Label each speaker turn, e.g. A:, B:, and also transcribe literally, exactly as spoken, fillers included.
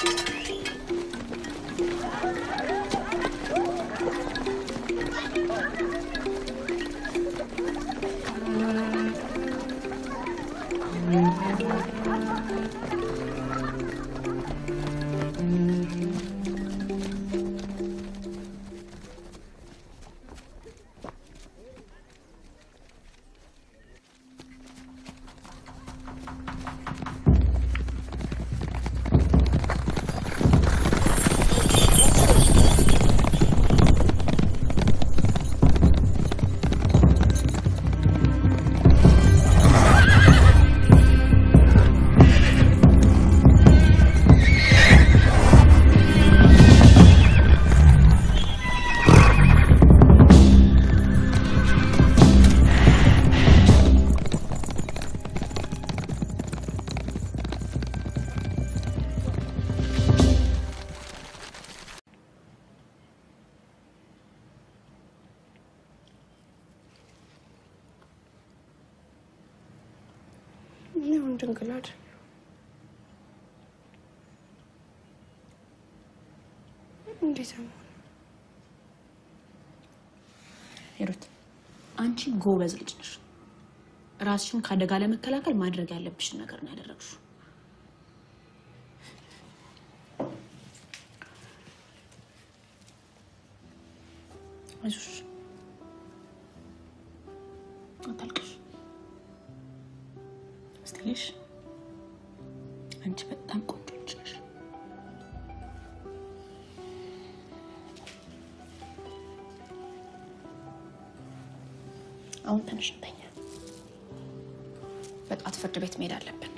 A: ድንግላድ እንዴት ነው ሄሮት አንቺ ጎበዝ ልጅ ነሽ ራስሽን ካደጋ ለመከላከል ማድረግ ያለብሽ ነገር ነው ያደረግሽው አይዞሽ አታልቅሽ ስትልሽ አንቺ በጣም ቆንጆ ነሽ አሁን ተነሽ እንተኛ በጣም ፍርድ ቤት መሄድ አለብን